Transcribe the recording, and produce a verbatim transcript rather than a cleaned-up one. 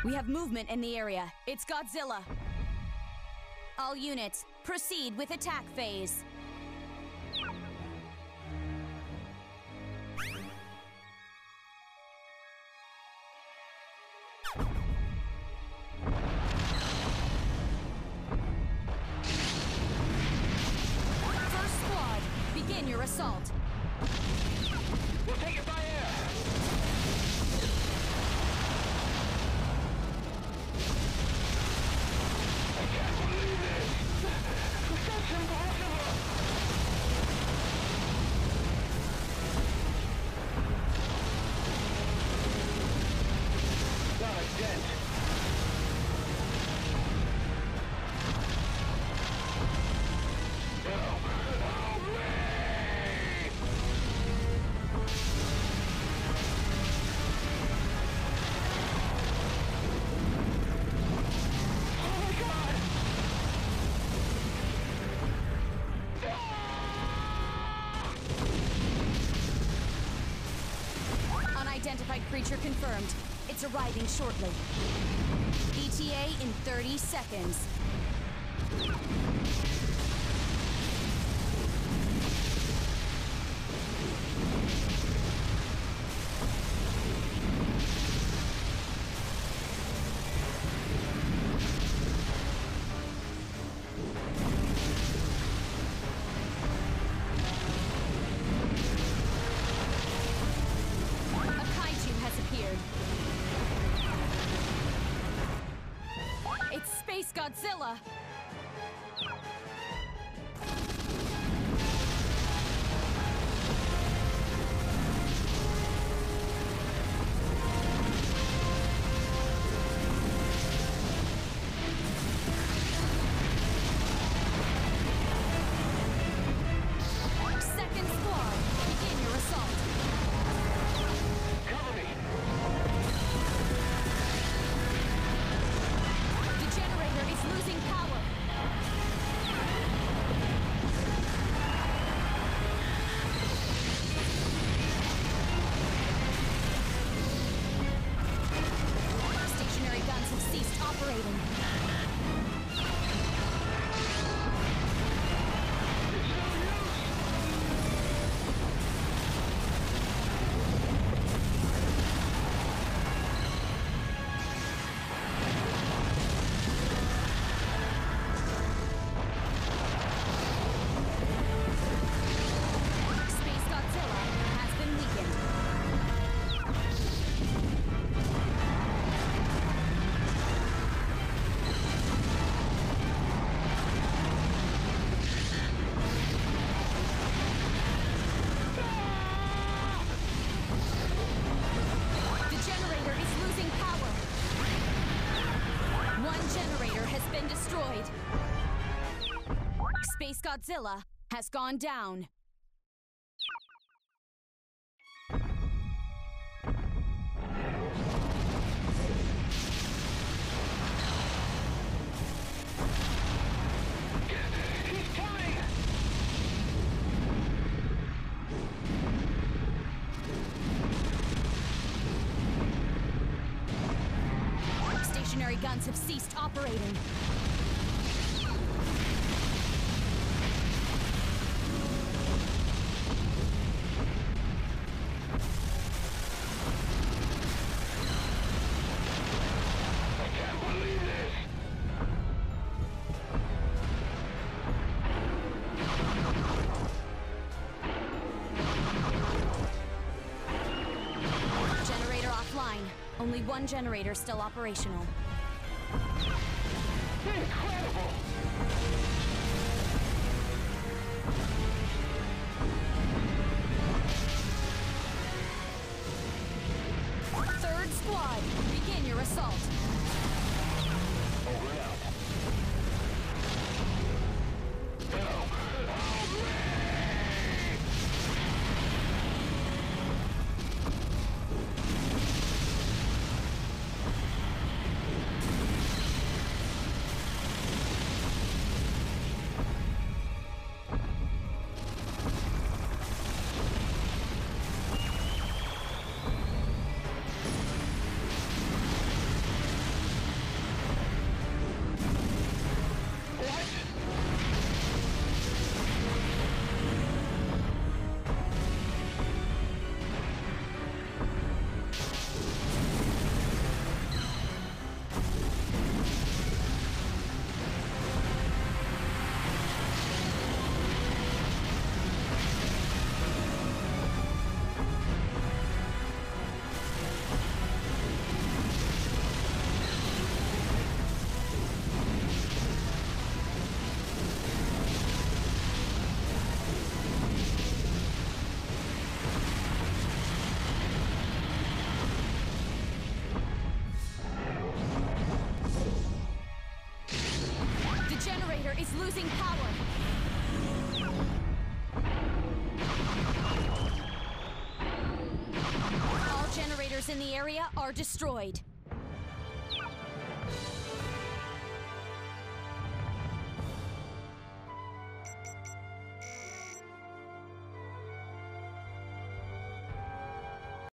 We have movement in the area. It's Godzilla. All units, proceed with attack phase. First squad, begin your assault. We'll take it by air! I can't believe this! That's impossible! Not a dent. Help! Help me! Unidentified creature confirmed. It's arriving shortly. E T A in thirty seconds. Space Godzilla! Second squad, begin your assault. Cover me! The generator is losing power. Stationary guns have ceased operating. Space Godzilla has been weakened. The generator is losing power. One generator has been destroyed. Space Godzilla has gone down. He's coming! Stationary guns have ceased operating. I can't believe this! Generator offline. Only one generator still operational. Incredible! Third squad, begin your assault. Over and out. Help! Help me! is losing power. All generators in the area are destroyed.